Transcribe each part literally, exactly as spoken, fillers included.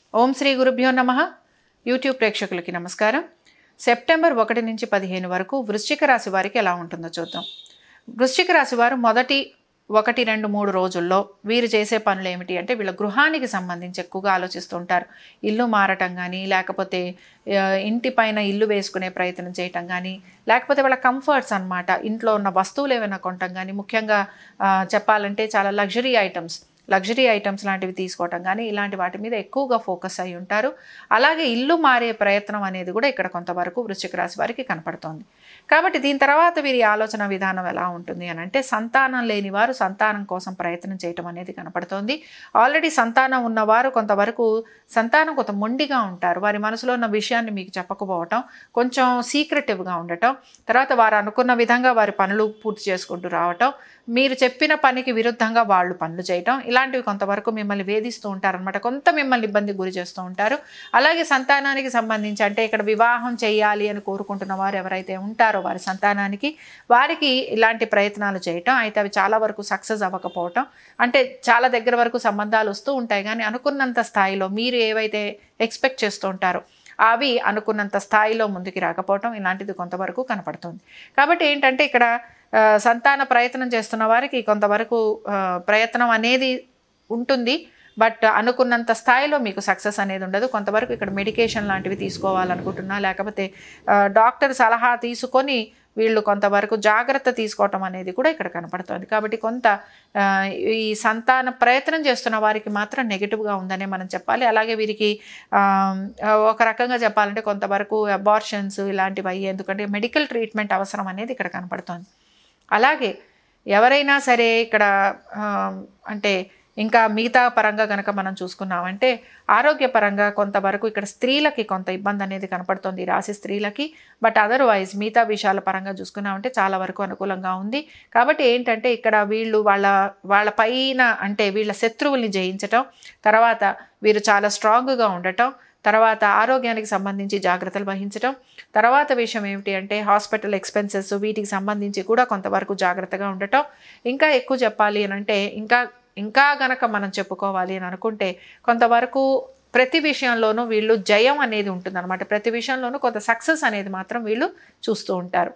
ఓం శ్రీ గురుభ్యో నమః. యూట్యూబ్ ప్రేక్షకులకి నమస్కారం. సెప్టెంబర్ ఒకటి నుంచి పదిహేను వరకు వృశ్చిక రాశి వారికి ఎలా ఉంటుందో చూద్దాం. వృశ్చిక రాశి వారు మొదటి ఒకటి రెండు మూడు రోజుల్లో వీరు చేసే పనులు ఏమిటి అంటే వీళ్ళ గృహానికి సంబంధించి ఎక్కువగా ఆలోచిస్తూ ఉంటారు. ఇల్లు మారటం కానీ, లేకపోతే ఇంటి పైన ఇల్లు వేసుకునే ప్రయత్నం చేయటం కానీ, లేకపోతే వాళ్ళ కంఫర్ట్స్ అన్నమాట, ఇంట్లో ఉన్న వస్తువులు ఏమైనా కొనటం కానీ, ముఖ్యంగా చెప్పాలంటే చాలా లగ్జరీ ఐటమ్స్ లగ్జరీ ఐటమ్స్ లాంటివి తీసుకోవటం కానీ, ఇలాంటి వాటి మీద ఎక్కువగా ఫోకస్ అయి ఉంటారు. అలాగే ఇల్లు మారే ప్రయత్నం అనేది కూడా ఇక్కడ కొంతవరకు వృశ్చిక రాశి వారికి కనపడుతోంది. కాబట్టి దీని తర్వాత వీరి ఆలోచన విధానం ఎలా ఉంటుంది అని అంటే, సంతానం లేని వారు సంతానం కోసం ప్రయత్నం చేయటం అనేది కనపడుతోంది. ఆల్రెడీ సంతానం ఉన్నవారు కొంతవరకు సంతానం కొంత మొండిగా ఉంటారు. వారి మనసులో ఉన్న విషయాన్ని మీకు చెప్పకపోవటం, కొంచెం సీక్రెటివ్గా ఉండటం, తర్వాత వారు అనుకున్న విధంగా వారి పనులు పూర్తి చేసుకుంటూ రావటం, మీరు చెప్పిన పనికి విరుద్ధంగా వాళ్ళు పనులు చేయటం, ఇలాంటివి కొంతవరకు మిమ్మల్ని వేధిస్తూ ఉంటారనమాట. కొంత మిమ్మల్ని ఇబ్బంది గురి చేస్తూ ఉంటారు. అలాగే సంతానానికి సంబంధించి అంటే ఇక్కడ వివాహం చేయాలి అని కోరుకుంటున్న వారు ఎవరైతే ఉంటారో వారి సంతానానికి, వారికి ఇలాంటి ప్రయత్నాలు చేయటం, అయితే అవి చాలా వరకు సక్సెస్ అవ్వకపోవటం, అంటే చాలా దగ్గర వరకు సంబంధాలు వస్తూ ఉంటాయి కానీ అనుకున్నంత స్థాయిలో మీరు ఏవైతే ఎక్స్పెక్ట్ చేస్తూ ఉంటారో అవి అనుకున్నంత స్థాయిలో ముందుకు రాకపోవటం, ఇలాంటిది కొంతవరకు కనపడుతుంది. కాబట్టి ఏంటంటే ఇక్కడ సంతాన ప్రయత్నం చేస్తున్న వారికి కొంతవరకు ప్రయత్నం అనేది ఉంటుంది, బట్ అనుకున్నంత స్థాయిలో మీకు సక్సెస్ అనేది ఉండదు. కొంతవరకు ఇక్కడ మెడికేషన్ లాంటివి తీసుకోవాలనుకుంటున్నా, లేకపోతే డాక్టర్ సలహా తీసుకొని వీళ్ళు కొంతవరకు జాగ్రత్త తీసుకోవటం అనేది కూడా ఇక్కడ కనపడుతుంది. కాబట్టి కొంత ఈ సంతాన ప్రయత్నం చేస్తున్న వారికి మాత్రం నెగిటివ్గా ఉందనే మనం చెప్పాలి. అలాగే వీరికి ఒక రకంగా చెప్పాలంటే కొంతవరకు అబార్షన్స్ ఇలాంటివి అయ్యి, ఎందుకంటే మెడికల్ ట్రీట్మెంట్ అవసరం అనేది ఇక్కడ కనపడుతుంది. అలాగే ఎవరైనా సరే ఇక్కడ అంటే ఇంకా మిగతా పరంగా కనుక మనం చూసుకున్నామంటే ఆరోగ్యపరంగా కొంతవరకు ఇక్కడ స్త్రీలకి కొంత ఇబ్బంది అనేది కనపడుతుంది, రాశి స్త్రీలకి. బట్ అదర్వైజ్ మిగతా విషయాల పరంగా చూసుకున్నామంటే చాలా వరకు అనుకూలంగా ఉంది. కాబట్టి ఏంటంటే ఇక్కడ వీళ్ళు వాళ్ళ వాళ్ళ పైన అంటే వీళ్ళ శత్రువుల్ని జయించటం, తర్వాత వీరు చాలా స్ట్రాంగ్గా ఉండటం, తర్వాత ఆరోగ్యానికి సంబంధించి జాగ్రత్తలు వహించడం, తర్వాత విషయం ఏమిటి అంటే హాస్పిటల్ ఎక్స్పెన్సెస్ వీటికి సంబంధించి కూడా కొంతవరకు జాగ్రత్తగా ఉండటం. ఇంకా ఎక్కువ చెప్పాలి అని అంటే ఇంకా ఇంకా గనక మనం చెప్పుకోవాలి అని అనుకుంటే కొంతవరకు ప్రతి విషయంలోనూ వీళ్ళు జయం అనేది ఉంటుందన్నమాట. ప్రతి విషయంలోనూ కొంత సక్సెస్ అనేది మాత్రం వీళ్ళు చూస్తూ ఉంటారు.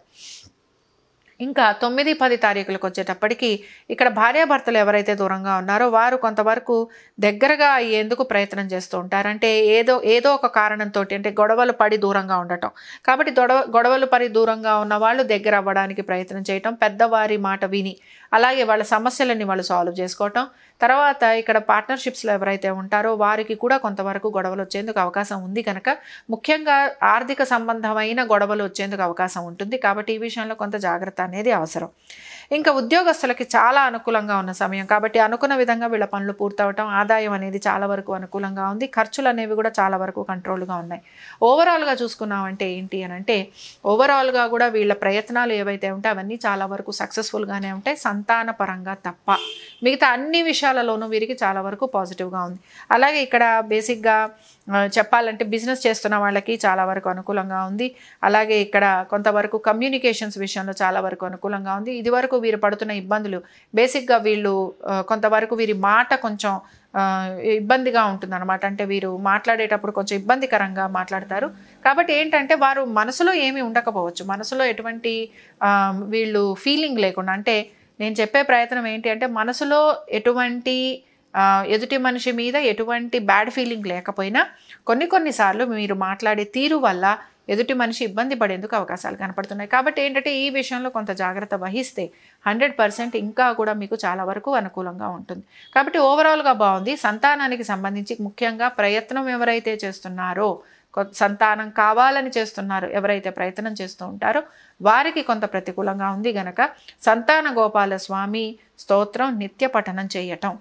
ఇంకా తొమ్మిది పది తారీఖులకు వచ్చేటప్పటికి ఇక్కడ భార్యాభర్తలు ఎవరైతే దూరంగా ఉన్నారో వారు కొంతవరకు దగ్గరగా అయ్యేందుకు ప్రయత్నం చేస్తూ ఉంటారు. అంటే ఏదో ఏదో ఒక కారణంతో అంటే గొడవలు పడి దూరంగా ఉండటం. కాబట్టి గొడవ గొడవలు పడి దూరంగా ఉన్న వాళ్ళు దగ్గర అవ్వడానికి ప్రయత్నం చేయటం, పెద్దవారి మాట విని అలాగే వాళ్ళ సమస్యలన్నీ వాళ్ళు సాల్వ్ చేసుకోవటం. తర్వాత ఇక్కడ పార్ట్నర్షిప్స్లో ఎవరైతే ఉంటారో వారికి కూడా కొంతవరకు గొడవలు వచ్చేందుకు అవకాశం ఉంది కనుక ముఖ్యంగా ఆర్థిక సంబంధమైన గొడవలు వచ్చేందుకు అవకాశం ఉంటుంది. కాబట్టి ఈ విషయంలో కొంత జాగ్రత్త అనేది అవసరం. ఇంకా ఉద్యోగస్తులకి చాలా అనుకూలంగా ఉన్న సమయం కాబట్టి అనుకున్న విధంగా వీళ్ళ పనులు పూర్తవటం, ఆదాయం అనేది చాలా వరకు అనుకూలంగా ఉంది. ఖర్చులు అనేవి కూడా చాలా వరకు కంట్రోల్గా ఉన్నాయి. ఓవరాల్గా చూసుకున్నామంటే ఏంటి అని అంటే ఓవరాల్గా కూడా వీళ్ళ ప్రయత్నాలు ఏవైతే ఉంటాయో అవన్నీ చాలా వరకు సక్సెస్ఫుల్గానే ఉంటాయి, సంతాన పరంగా తప్ప. మిగతా అన్ని విషయాలలోనూ వీరికి చాలా వరకు పాజిటివ్గా ఉంది. అలాగే ఇక్కడ బేసిక్గా చెప్పాలంటే బిజినెస్ చేస్తున్న వాళ్ళకి చాలా వరకు అనుకూలంగా ఉంది. అలాగే ఇక్కడ కొంతవరకు కమ్యూనికేషన్స్ విషయంలో చాలా వరకు అనుకూలంగా ఉంది. ఇది వరకు వీరు పడుతున్న ఇబ్బందులు బేసిక్గా వీళ్ళు కొంతవరకు వీరి మాట కొంచెం ఇబ్బందిగా ఉంటుందన్నమాట. అంటే వీరు మాట్లాడేటప్పుడు కొంచెం ఇబ్బందికరంగా మాట్లాడతారు. కాబట్టి ఏంటంటే వారు మనసులో ఏమీ ఉండకపోవచ్చు, మనసులో ఎటువంటి వీళ్ళు ఫీలింగ్ లేకుండా, అంటే నేను చెప్పే ప్రయత్నం ఏంటి అంటే మనసులో ఎటువంటి ఎదుటి మనిషి మీద ఎటువంటి బ్యాడ్ ఫీలింగ్ లేకపోయినా కొన్ని కొన్నిసార్లు మీరు మాట్లాడే తీరు వల్ల ఎదుటి మనిషి ఇబ్బంది పడేందుకు అవకాశాలు కనపడుతున్నాయి. కాబట్టి ఏంటంటే ఈ విషయంలో కొంత జాగ్రత్త వహిస్తే హండ్రెడ్ పర్సెంట్ ఇంకా కూడా మీకు చాలా వరకు అనుకూలంగా ఉంటుంది. కాబట్టి ఓవరాల్గా బాగుంది. సంతానానికి సంబంధించి ముఖ్యంగా ప్రయత్నం ఎవరైతే చేస్తున్నారో, సంతానం కావాలని చేస్తున్నారు ఎవరైతే ప్రయత్నం చేస్తూ ఉంటారో వారికి కొంత ప్రతికూలంగా ఉంది గనక సంతాన గోపాల స్వామి స్తోత్రం నిత్య పఠనం చేయటం,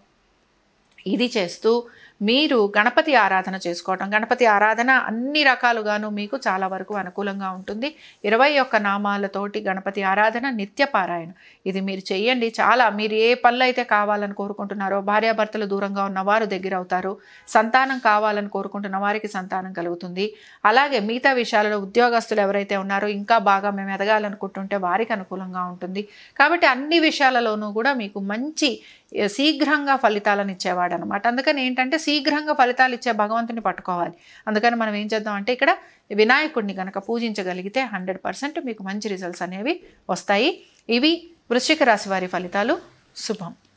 ఇది చేస్తూ మీరు గణపతి ఆరాధన చేసుకోవటం. గణపతి ఆరాధన అన్ని రకాలుగాను మీకు చాలా వరకు అనుకూలంగా ఉంటుంది. ఇరవై ఒక్క నామాలతోటి గణపతి ఆరాధన నిత్య పారాయణ ఇది మీరు చెయ్యండి. చాలా మీరు ఏ పనులు అయితే కావాలని కోరుకుంటున్నారో, భార్యాభర్తలు దూరంగా ఉన్నవారు దగ్గర అవుతారు, సంతానం కావాలని కోరుకుంటున్న వారికి సంతానం కలుగుతుంది. అలాగే మిగతా విషయాలలో ఉద్యోగస్తులు ఎవరైతే ఉన్నారో ఇంకా బాగా మేము ఎదగాలనుకుంటుంటే వారికి అనుకూలంగా ఉంటుంది. కాబట్టి అన్ని విషయాలలోనూ కూడా మీకు మంచి శీఘ్రంగా ఫలితాలను ఇచ్చేవాడు అనమాట. అందుకని ఏంటంటే శీఘ్రంగా ఫలితాలు ఇచ్చే భగవంతుని పట్టుకోవాలి. అందుకని మనం ఏం చేద్దాం అంటే ఇక్కడ వినాయకుడిని కనుక పూజించగలిగితే హండ్రెడ్ పర్సెంట్ మీకు మంచి రిజల్ట్స్ అనేవి వస్తాయి. ఇవి వృశ్చిక రాశి వారి ఫలితాలు. శుభం.